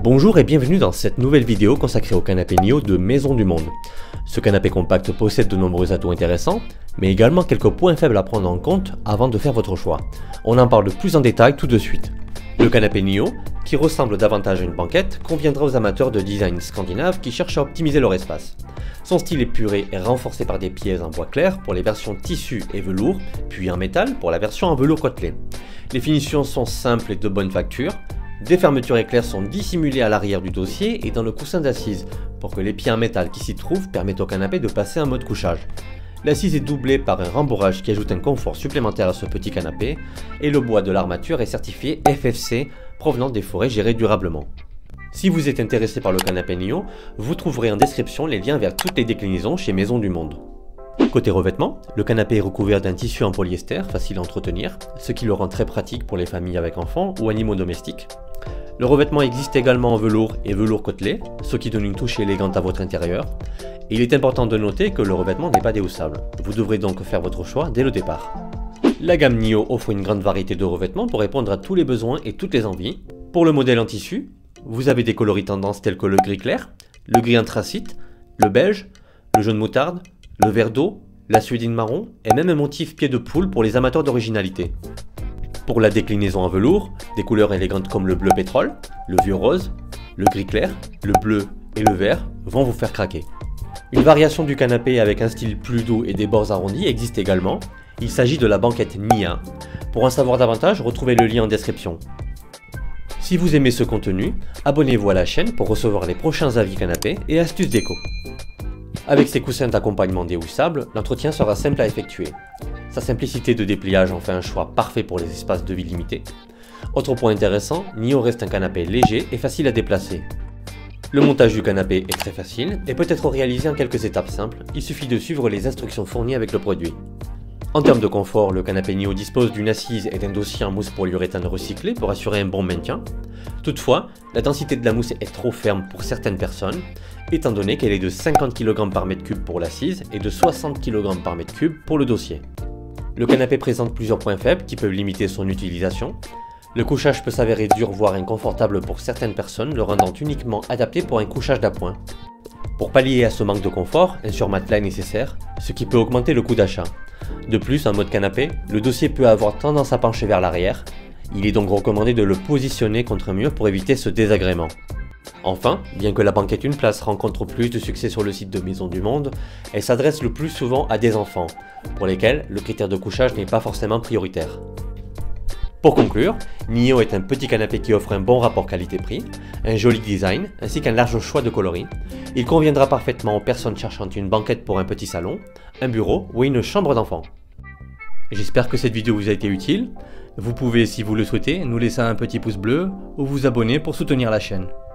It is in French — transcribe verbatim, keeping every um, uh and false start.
Bonjour et bienvenue dans cette nouvelle vidéo consacrée au canapé Nio de Maison du Monde. Ce canapé compact possède de nombreux atouts intéressants, mais également quelques points faibles à prendre en compte avant de faire votre choix. On en parle plus en détail tout de suite. Le canapé Nio, qui ressemble davantage à une banquette, conviendra aux amateurs de design scandinave qui cherchent à optimiser leur espace. Son style épuré est renforcé par des pièces en bois clair pour les versions tissu et velours, puis en métal pour la version en velours côtelé. Les finitions sont simples et de bonne facture. Des fermetures éclairs sont dissimulées à l'arrière du dossier et dans le coussin d'assise pour que les pieds en métal qui s'y trouvent permettent au canapé de passer en mode couchage. L'assise est doublée par un rembourrage qui ajoute un confort supplémentaire à ce petit canapé et le bois de l'armature est certifié F F C provenant des forêts gérées durablement. Si vous êtes intéressé par le canapé Nio, vous trouverez en description les liens vers toutes les déclinaisons chez Maison du Monde. Côté revêtement, le canapé est recouvert d'un tissu en polyester facile à entretenir, ce qui le rend très pratique pour les familles avec enfants ou animaux domestiques. Le revêtement existe également en velours et velours côtelé, ce qui donne une touche élégante à votre intérieur. Et il est important de noter que le revêtement n'est pas déhaussable. Vous devrez donc faire votre choix dès le départ. La gamme Nio offre une grande variété de revêtements pour répondre à tous les besoins et toutes les envies. Pour le modèle en tissu, vous avez des coloris tendances tels que le gris clair, le gris anthracite, le beige, le jaune moutarde, le vert d'eau, la suédine marron et même un motif pied de poule pour les amateurs d'originalité. Pour la déclinaison en velours, des couleurs élégantes comme le bleu pétrole, le vieux rose, le gris clair, le bleu et le vert vont vous faire craquer. Une variation du canapé avec un style plus doux et des bords arrondis existe également. Il s'agit de la banquette Nia. Pour en savoir davantage, retrouvez le lien en description. Si vous aimez ce contenu, abonnez-vous à la chaîne pour recevoir les prochains avis canapé et astuces déco. Avec ses coussins d'accompagnement déhoussables, l'entretien sera simple à effectuer. Sa simplicité de dépliage en fait un choix parfait pour les espaces de vie limités. Autre point intéressant, Nio reste un canapé léger et facile à déplacer. Le montage du canapé est très facile et peut être réalisé en quelques étapes simples, il suffit de suivre les instructions fournies avec le produit. En termes de confort, le canapé Nio dispose d'une assise et d'un dossier en mousse polyuréthane recyclé pour assurer un bon maintien. Toutefois, la densité de la mousse est trop ferme pour certaines personnes, étant donné qu'elle est de cinquante kilogrammes par mètre cube pour l'assise et de soixante kilogrammes par mètre cube pour le dossier. Le canapé présente plusieurs points faibles qui peuvent limiter son utilisation. Le couchage peut s'avérer dur voire inconfortable pour certaines personnes, le rendant uniquement adapté pour un couchage d'appoint. Pour pallier à ce manque de confort, un surmatelas est nécessaire, ce qui peut augmenter le coût d'achat. De plus, en mode canapé, le dossier peut avoir tendance à pencher vers l'arrière. Il est donc recommandé de le positionner contre un mur pour éviter ce désagrément. Enfin, bien que la banquette Une Place rencontre plus de succès sur le site de Maison du Monde, elle s'adresse le plus souvent à des enfants, pour lesquels le critère de couchage n'est pas forcément prioritaire. Pour conclure, Nio est un petit canapé qui offre un bon rapport qualité-prix, un joli design ainsi qu'un large choix de coloris. Il conviendra parfaitement aux personnes cherchant une banquette pour un petit salon, un bureau ou une chambre d'enfant. J'espère que cette vidéo vous a été utile. Vous pouvez, si vous le souhaitez, nous laisser un petit pouce bleu ou vous abonner pour soutenir la chaîne.